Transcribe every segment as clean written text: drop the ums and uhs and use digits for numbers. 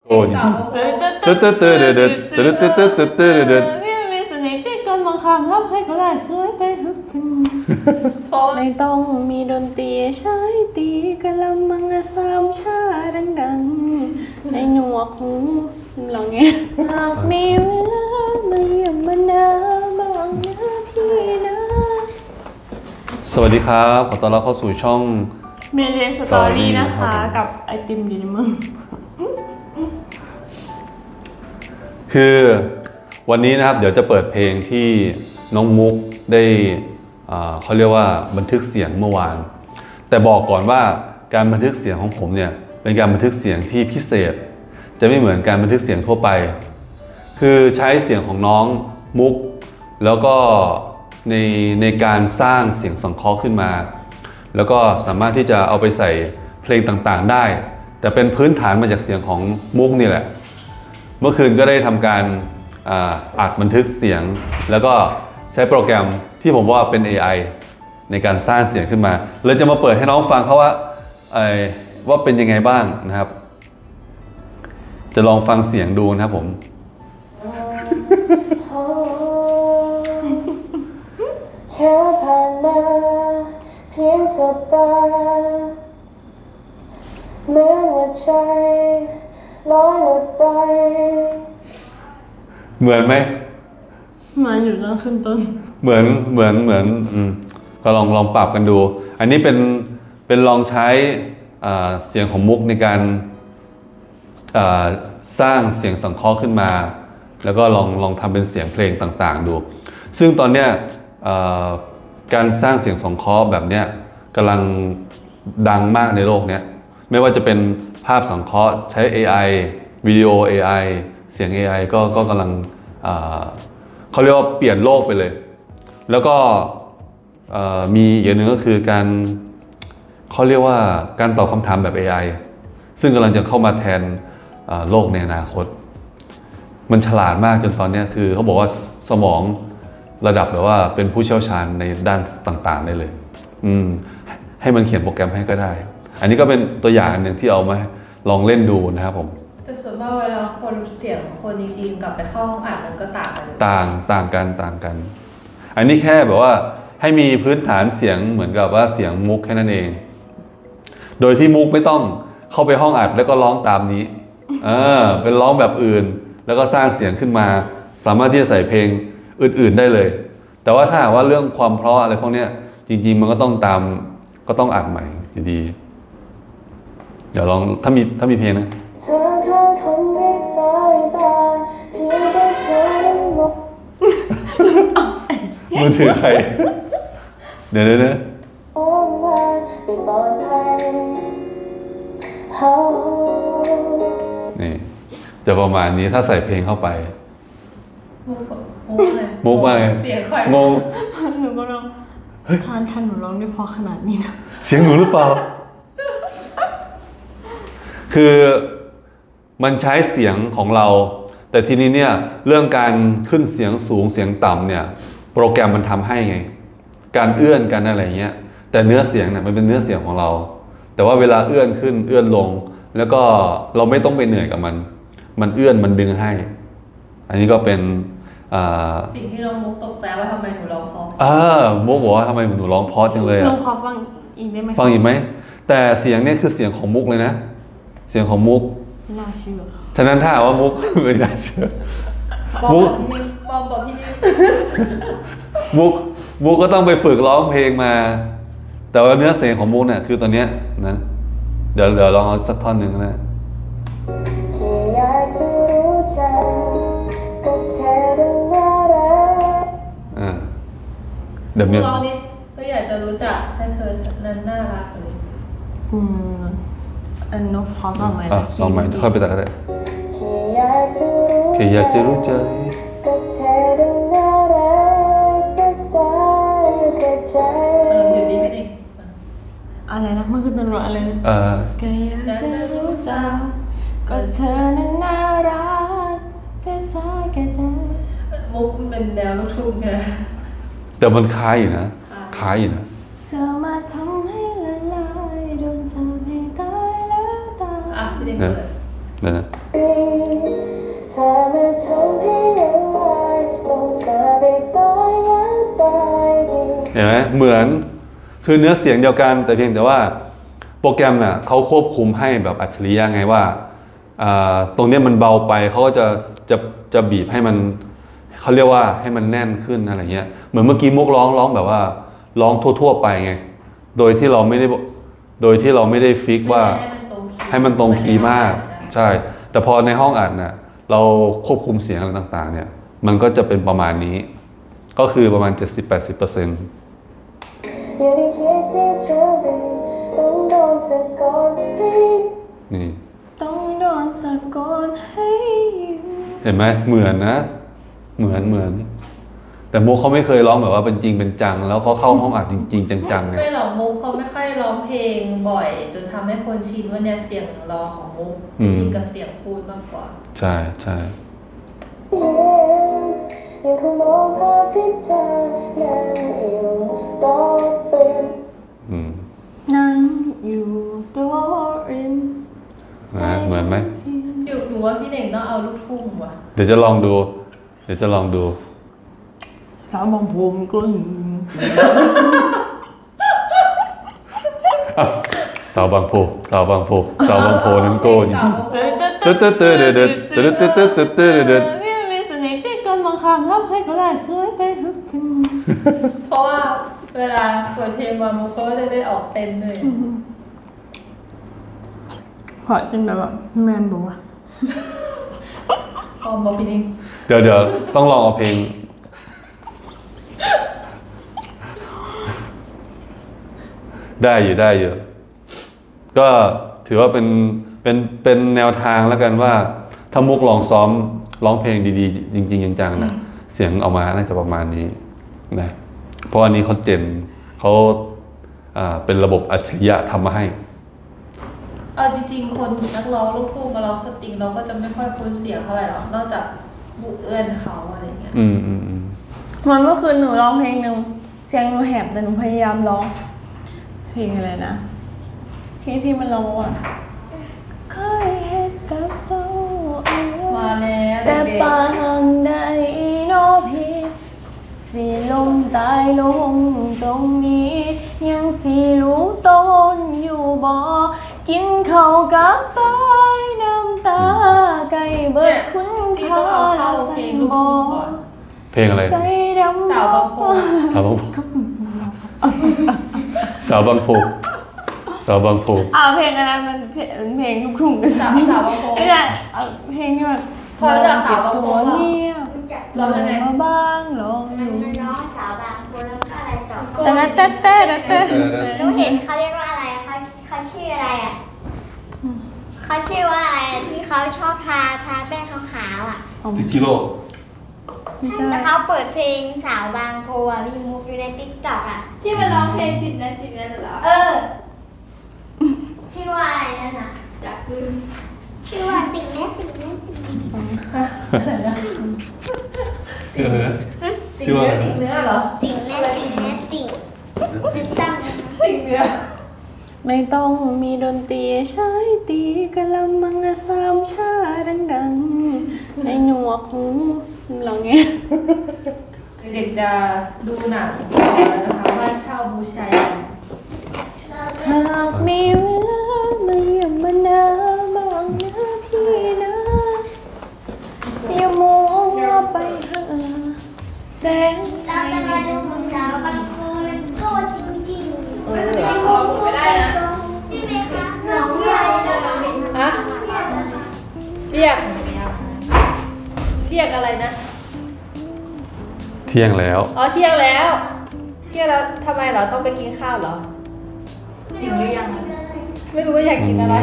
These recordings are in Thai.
โอ้จริงๆตึ๊ดตึ๊ดตึ๊ดตึ๊ดตึ๊ดตึ๊ดตึ๊ดตึ๊ดตึ๊ดตึ๊ดพี่มีเสน่ห์ที่กำลังคำทำให้เขาได้สวยไปทุกสิ่งไม่ต้องมีดนตรีใช้ตีกะละมังสามชาดังๆให้หนวกหูลองไงหากมีเวลามาเยี่ยมมานาบ้างนะพี่นะสวัสดีครับขอต้อนรับเข้าสู่ช่องเมเดสตอรี่นะคะกับไอติมดีมึงคือวันนี้นะครับเดี๋ยวจะเปิดเพลงที่น้องมุกได้เขาเรียกว่าบันทึกเสียงเมื่อวานแต่บอกก่อนว่าการบันทึกเสียงของผมเนี่ยเป็นการบันทึกเสียงที่พิเศษจะไม่เหมือนการบันทึกเสียงทั่วไปคือใช้เสียงของน้องมุกแล้วก็ในการสร้างเสียงสังเคราะห์ขึ้นมาแล้วก็สามารถที่จะเอาไปใส่เพลงต่างๆได้แต่เป็นพื้นฐานมาจากเสียงของมุกนี่แหละเมื่อคืนก็ได้ทำการอัดบันทึกเสียงแล้วก็ใช้โปรแกรมที่ผมว่าเป็น AI ในการสร้างเสียงขึ้นมาเลยจะมาเปิดให้น้องฟังเขาว่าเป็นยังไงบ้างนะครับจะลองฟังเสียงดูนะครับผมแค่ผ่านมาเพียงสบตาเหมือนว่าใจลอยหลุดไปเหมือนไหมมาอยู่ตอนขึ้นต้นเหมือนก็ลองปรับกันดูอันนี้เป็นลองใช้เสียงของมุกในการสร้างเสียงสังเคราะห์ขึ้นมาแล้วก็ลองทำเป็นเสียงเพลงต่างๆดูซึ่งตอนเนี้ยการสร้างเสียงสังเคราะห์แบบเนี้ยกำลังดังมากในโลกเนี้ยไม่ว่าจะเป็นภาพสังเคราะห์ใช้ AI วิดีโอ AI เสียง AI ก็กำลังเขาเรียกว่าเปลี่ยนโลกไปเลยแล้วก็มีอีกอย่างหนึ่งก็คือการเขาเรียกว่าการตอบคำถามแบบ AI ซึ่งกำลังจะเข้ามาแทนโลกในอนาคตมันฉลาดมากจนตอนนี้คือเขาบอกว่าสมองระดับแบบว่าเป็นผู้เชี่ยวชาญในด้านต่างๆได้เลยให้มันเขียนโปรแกรมให้ก็ได้อันนี้ก็เป็นตัวอย่างหนึ่งที่เอามาลองเล่นดูนะครับผมแต่ส่วนมากเวลาคนเสียงคนจริงๆกับไปเข้าห้องอัดมันก็ต่างกันต่างกันอันนี้แค่แบบว่าให้มีพื้นฐานเสียงเหมือนกับว่าเสียงมุกแค่นั้นเองโดยที่มุกไม่ต้องเข้าไปห้องอัดแล้วก็ร้องตามนี้เป็นร้องแบบอื่นแล้วก็สร้างเสียงขึ้นมาสามารถที่จะใส่เพลงอื่นๆได้เลยแต่ว่าถ้าหากว่าเรื่องความเพราะอะไรพวกนี้จริงๆมันก็ต้องอัดใหม่อยู่ดีเดี๋ยวลองถ้ามีเพลงนะเธอแค่คนไม่สายตาเพียงแต่เธอหมดมือถือใครเดี๋ยวนะโอ้มาเป็นปลอดภัยนี่จะประมาณนี้ถ้าใส่เพลงเข้าไปมุกอะไรเสียงใครงงหนูก็ร้องท่านหนูร้องได้พอขนาดนี้นะเสียงหนูหรือเปล่าคือมันใช้เสียงของเราแต่ทีนี้เนี่ยเรื่องการขึ้นเสียงสูงเสียงต่ำเนี่ยโปรแกรมมันทำให้ไงการเอื้อนกันอะไรเงี้ยแต่เนื้อเสียงเนี่ยมันเป็นเนื้อเสียงของเราแต่ว่าเวลาเอื้อนขึ้นเอื้อนลงแล้วก็เราไม่ต้องไปเหนื่อยกับมันเอื้อนมันดึงให้อันนี้ก็เป็นสิ่งที่น้องมุกตกใจว่าทำไมหนูร้องเพราะมุกบอกว่าทำไมหนูร้องเพราะจังเลยลองขอฟังอีกได้ไหมฟังอีกไหมแต่เสียงเนี่ยคือเสียงของมุกเลยนะเสียงของมุกน่าเชื่อฉะนั้นถ้าว่ามุกไม่น่าเชื่อมุกบอกพี่นี่มุกก็ต้องไปฝึกร้องเพลงมาแต่ว่าเนื้อเสียงของมุกเนี่ยคือตอนเนี้ยนะเดี๋ยวลองเอาสักท่อนหนึ่งนะที่อยากจะรู้จักกับเธอดังน่ารักเดี๋ยวร้องนี่ก็อยากจะรู้จักให้เธอนั้นน่ารักเลยอันนู้นพอฟังไหมลองใหม่ค่อยไปตัดก็ได้ที่อยากจะรู้จักกับเธอดังน่ารักสักสายกับใจอยู่ดีนี่อะไรนะมันคือตัวอะไรนะก็อยากจะรู้จักก็เธอนั้นน่ารักเสียสายแก่ใจมุกมันเป็นแนวลูกทุ่งไงแต่มันคล้ายอยู่นะเธอมาทำให้ละลายโดนสาปให้ตายแล้วตายพี่เด็กเกิดเดี๋ยวนะเธอมาทำให้ละลายต้องสาไปตายและตายดีเห็นไหมเหมือนคือเนื้อเสียงเดียวกันแต่เพียงแต่ว่าโปรแกรมน่ะเขาควบคุมให้แบบอัจฉริยะไงว่าตรงเนี้ยมันเบาไปเขาก็จะบีบให้มันเขาเรียกว่าให้มันแน่นขึ้นอะไรเงี้ยเหมือนเมื่อกี้มุกร้องแบบว่าร้องทั่วๆไปไงโดยที่เราไม่ได้ฟิกว่าให้มันตรงคีย์มากใช่แต่พอในห้องอัดน่ะเราควบคุมเสียงอะไรต่างๆเนี่ยมันก็จะเป็นประมาณนี้ก็คือประมาณ 70-80% อยู่ในเขตที่เธอดีต้องโดนสะกดให้นี่ต้องโดนสะกดให้ยิ้มเห็นไหมเหมือนนะเหมือนแต่มุกเขาไม่เคยร้องแบบว่าเป็นจริงเป็นจังแล้วเขาเข้าห้องอัดจริงๆจังๆไงไม่หรอกมุกเขาไม่ค่อยร้องเพลงบ่อยจนทำให้คนชินว่าเนี่ยเสียงร้องของมุกชินกับเสียงพูดมากกว่าใช่ใช่ยังคงมองภาพที่เธอนั่งอยู่โต๊ะเป็นนั่งอยู่ตัวริมนะเหมือนไหมหนูว่าพี่เน่งต้องเอาลูกทุ่งว่ะเดี๋ยวจะลองดูสาวบางผมก็สาวบางโพนั้นโก้จริงๆตึ๊ดนี่มันมีเสน่ห์ที่การบังคับทำให้เขาได้สวยไปทุกสิ่งเพราะว่าเวลาเปิดเพลงมามุกเขาก็จะได้ออกเต้นด้วยขอเป็นแบบว่าแมนบัวพอบอกพี่เน่งเดี๋ยวต้องลองเอาเพลงได้อยู่ก็ถือว่าเป็นแนวทางแล้วกันว่าถ้ามุกลองซ้อมร้องเพลงดีๆจริงๆจังๆนะเสียงออกมาน่าจะประมาณนี้นะเพราะอันนี้เขาเป็นระบบอัจฉริยะทำมาให้เอาจริงๆคนนักร้องลูกทุ่งมาร้องสตริงเราก็จะไม่ค่อยคุ้นเสียงเท่าไหร่หรอกนอกจากบุเอื้อนเขาอะไรเงี้ยมันเมื่อคืนหนูร้องเพลงหนึ่งเสียงหนูแหบแต่หนูพยายามร้องเพลงอะไรนะเพลงที่มันร้องว่าเคยเฮ็ดกับเจ้าเอาไว้มาแล้วแต่เด็กปางใดโนพี่สิลมตายลงตรงนี้ ยังสิรู้ตนอยู่บ่กินข้าวกับปลายน้ำตาไก่เบิดคุณค่าแล้วใส่บ่เพลงอะไรใจดำสาวบางโพสาวบางโพเพลงอะไรมันเพลงลูกทุ่งสาวบางโพไม่ใช่เอาเพลงที่แบบพอจากสาวบางโพตัวเงียบร้องยังไงมาบ้างลองมันน้องสาวบางคนแล้วก็อะไรต่อแต่ละเต้หนูเห็นเขาเรียกว่าอะไรเขาชื่ออะไรอ่ะเขาชื่อว่าอะไรที่เขาชอบทาแป้งขาวๆอ่ะติชิโร่ไม่ใช่แล้วเขาเปิดเพลงสาวบางโพอ่ะพี่มุกอยู่ในติ๊กต็อกอ่ะที่มันร้องเพลงติดนั้นเหรอชื่อว่าอะไรนั่นน่ะอยากลืมชื่อว่าติ่งแม่ติ่งชื่อว่าอะไรติ่งเนื้อเหรอติ่งเป็นตั้งติ่งเนื้อไม่ต้องมีดนตรีใช้ตีกะละมังสามชาดังๆให้หนวกหูลองไงเด็กจะดูหนังต่อนะคะว่าเช่าบูชายันหากมีเวลามาเยี่ยมมานาบางนาพี่นะอย่ามัวไปหาแสงไฟเราจะมาดูสาวบางคนก็จริงๆไม่ได้นะพี่เมย์คะน้องใหญ่นะคะเป็นฮะเรียกอะไรนะเที่ยงแล้วอ๋อเที่ยงแล้วทำไมเหรอต้องไปกินข้าวเหรอหิวหรือยังไม่รู้ว่าอยากกินอะไร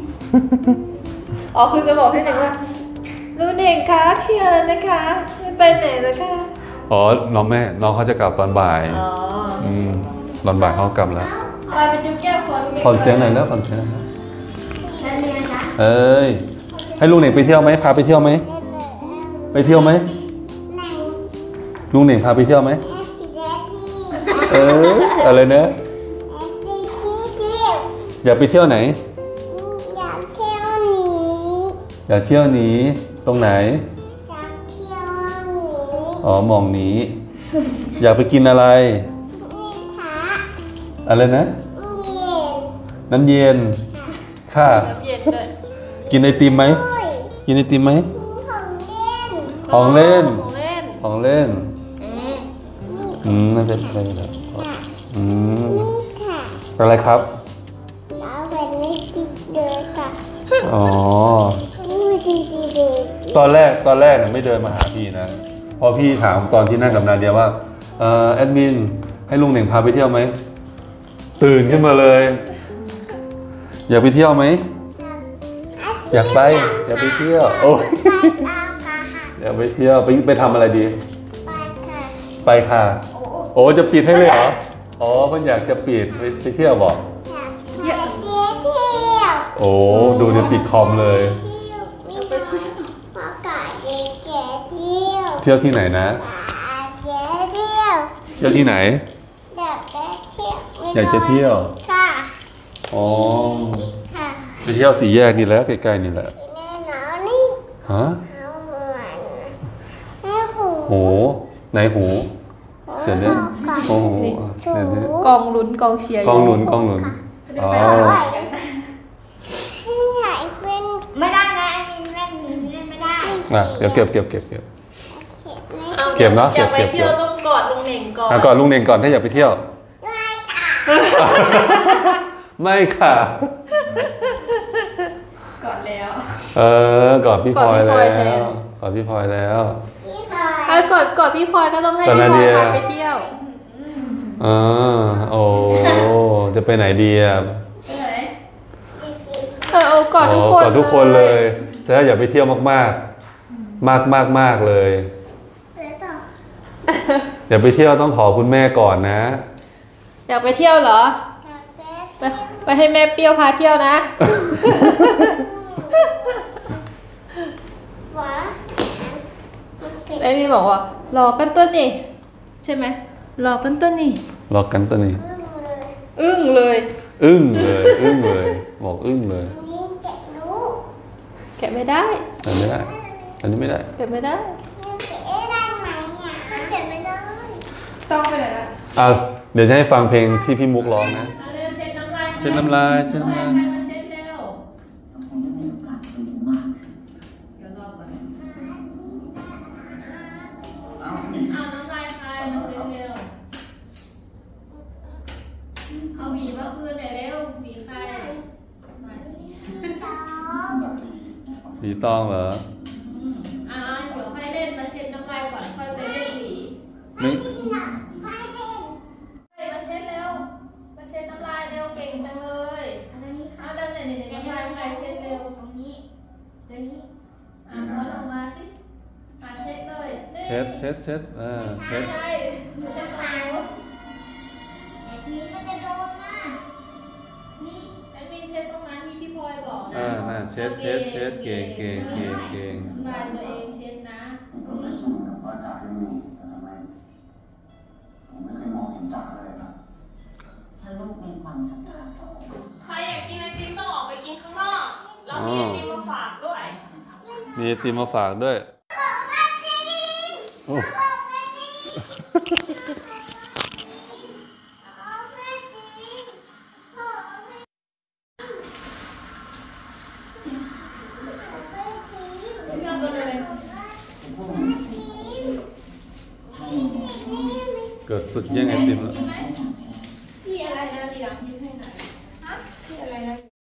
อ๋อคือจะบอกให้เด็กว่ารู้เด็กคะเที่ยงแล้วนะคะไม่ไปไหนแล้วคะอ๋อน้องเขาจะกลับตอนบ่ายอ๋อตอนบ่ายเขากลับแล้วคอยเป็นยุกแก้วคนผ่อนเสียงหน่อยแล้วนั่นเลยนะคะเอ้ยให้ลุงเหน่งไปเที่ยวไหมพาไปเที่ยวไหมไปเที่ยวไหมลุงเหน่งพาไปเที่ยวไหมอะไรนะอยากไปเที่ยวไหนอยากเที่ยวนี้อยากเที่ยวหนีตรงไหนอยากเที่ยวหนูอ๋อหมองหนี อยากไปกินอะไรนี่ค่ะอะไรนะเย็นน้ำเย็น ค่ะเย็นเลยกินไอติมไหมด้วยกินไอติมไหมมีของเล่นของเล่นของเล่นของเล่น ไม่เป็นไรแล้วอืมนี่ค่ะอะไรครับแล้วเป็นนี่สิเดินค่ะอ๋อนี่ดีดีดีตอนแรกเนี่ยไม่เดินมาหาพี่นะ พอพี่ถามตอนที่นั่งกับนาเดียว่าแอดมินให้ลุงเหน่งพาไปเที่ยวไหม ตื่นขึ้นมาเลย อยากไปเที่ยวไหม อยากไปอยากไปเที่ยว โอ้ยไปเอาค่ะอยากไปเที่ยวไปทำอะไรดีไปค่ะไปค่ะ โอ้จะปิดให้เลยเหรอ อ๋อมันอยากจะปิดไปเที่ยวบอกอยากไปเที่ยวโอ้ดูเดี๋ยวติดคอมเลยเที่ยวมีหมอกาเด็กแก่เที่ยวเที่ยวที่ไหนนะเที่ยวเที่ยวที่ไหนอยากไปเที่ยวอยากจะเที่ยวค่ะอ๋อค่ะไปเที่ยวสี่แยกนี่แหล้วใกล้ๆนี่แหละแน่นอนนี่ฮะเอาเหมือนแม่หูหูไหนหูเสียเนี่ยโอ้โหเสียเนี่ยกองลุ้นกองเชียร์กล้องหนุนกล้องหนุนอ๋อที่ไหนเป็นไม่ได้นะไอ้มินแม่มินเล่นไม่ได้อ่ะเดี๋ยวเก็บเก็บไหมเก็บเนอะอยากไปเก็บเที่ยวต้องกอดลุงเหน่งก่อนก่อนลุงเน่งก่อนถ้าอยากไปเที่ยวไม่ค่ะไม่ค่ะก่อนแล้วก่อนพี่พลอยแล้วก่อนพี่พลอยแล้วพี่พลอไอ้ยกอดพี่พลอยก็ต้องให้ก่อนพี่นาพลเดีอยยพาไปเที่ยวโอ้จะไปไหนดีอ่ะไปไหนกอดทุกคนก่อนทุกคนเลยแซะอยากไปเที่ยวมากๆเลยแล้วต่ออยากไปเที่ยวต้องขอคุณแม่ก่อนนะอยากไปเที่ยวเหรอจากเฟสไปให้แม่เปรี้ยวพาเที่ยวนะหวาไอ้นี่บอกว่ารอกันต้นนี่ใช่ไหมรอกันต้นนี่รอกันตัวนี้อึ้งเลยอึ้งเลยอึ้งเลยบอกอึ้งเลยนี่แกะรู้แกะไม่ได้อันนี้ไม่ได้ อันนี้ไม่ได้แกะไม่ได้มันแกะได้ไหมอ่ะมันแกะไม่ได้ต้องไปไหนละอ่ะเดี๋ยวจะให้ฟังเพลงที่พี่มุกร้องนะเอาเร็วเช็ดน้ำลายเช็ดน้ำลายเช็ดน้ำลายใครมาเช็ดเร็วคงได้มีโอกาสคุยกันมากขึ้นเดี๋ยวรอก่อนเอาน้ำลายใครมาเช็ดเร็ว เอาหวีมาคืนหน่อยเร็วหวีใครมาผีตองเหรอเดี๋ยวค่อยเล่นมาเช็ดน้ำลายก่อนค่อยไปเล่นหวีไม่เฮ้ยมาเช็ดเร็ว มาเช็ดน้ำลายเร็วเก่งจังเลยเอาเร็วเนี่ยน้ำลายใครเช็ดเร็วตรงนี้ตรงนี้เอาลงมาสิมาเช็ดเลยนี่เช็ดเช็ดเช็ดเช็ดใช่เช็ดเร็วแบบนี้มันจะโดนมากนี่ไอ้มีเช็ดตรงนั้นที่พี่พลอยบอกนะน่ะเช็ดเช็ดเช็ดเก่งเก่งเก่งเก่งน้ำลายตัวเองเช็ดนะผมก็ไม่รู้นะว่าจ๋ายังอยู่แต่ทำไมผมไม่เคยมองเห็นจ๋าเลยครับถ้าลูกมีความศรัทธาต่อใครอยากกินไอติมต้องออกไปกินข้างนอกเรามีไอติมมาฝากด้วยมีไอติมมาฝากด้วยโอ้ เกิดศึกแย่งไอติมแล้วพี่อะไรนะทีหลังพี่